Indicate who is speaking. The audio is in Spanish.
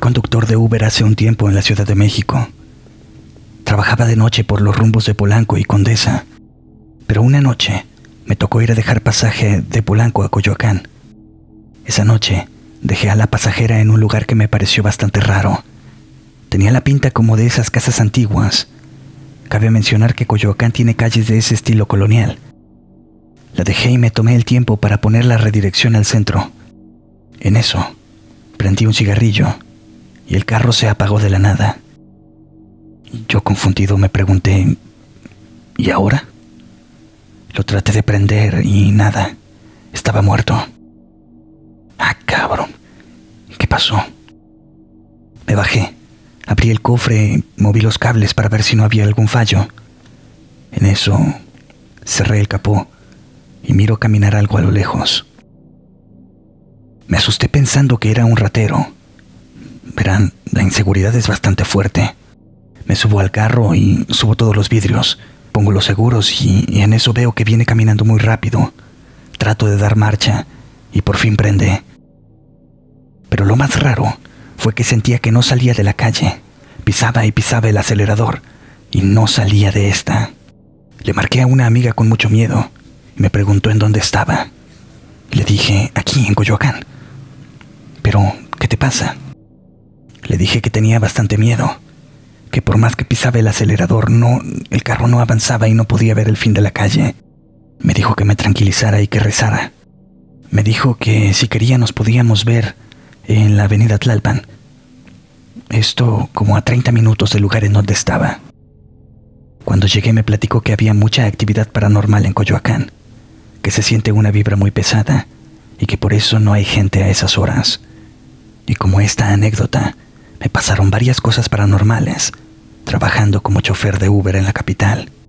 Speaker 1: conductor de Uber hace un tiempo en la Ciudad de México. Trabajaba de noche por los rumbos de Polanco y Condesa, pero una noche me tocó ir a dejar pasaje de Polanco a Coyoacán. Esa noche dejé a la pasajera en un lugar que me pareció bastante raro. Tenía la pinta como de esas casas antiguas. Cabe mencionar que Coyoacán tiene calles de ese estilo colonial. La dejé y me tomé el tiempo para poner la redirección al centro. En eso, prendí un cigarrillo y el carro se apagó de la nada. Yo confundido me pregunté, ¿y ahora? Lo traté de prender y nada, estaba muerto. Ah, cabrón, ¿qué pasó? Me bajé, abrí el cofre, moví los cables para ver si no había algún fallo. En eso, cerré el capó y miro caminar algo a lo lejos. Me asusté pensando que era un ratero. Verán, la inseguridad es bastante fuerte. Me subo al carro y subo todos los vidrios. Pongo los seguros y en eso veo que viene caminando muy rápido. Trato de dar marcha y por fin prende. Pero lo más raro fue que sentía que no salía de la calle. Pisaba y pisaba el acelerador y no salía de esta. Le marqué a una amiga con mucho miedo y me preguntó en dónde estaba. Le dije, aquí en Coyoacán. Pero, ¿qué te pasa? Le dije que tenía bastante miedo, que por más que pisaba el acelerador, el carro no avanzaba y no podía ver el fin de la calle. Me dijo que me tranquilizara y que rezara. Me dijo que si quería nos podíamos ver en la avenida Tlalpan. Esto como a 30 minutos del lugar en donde estaba. Cuando llegué me platicó que había mucha actividad paranormal en Coyoacán, que se siente una vibra muy pesada y que por eso no hay gente a esas horas. Y como esta anécdota, me pasaron varias cosas paranormales trabajando como chofer de Uber en la capital.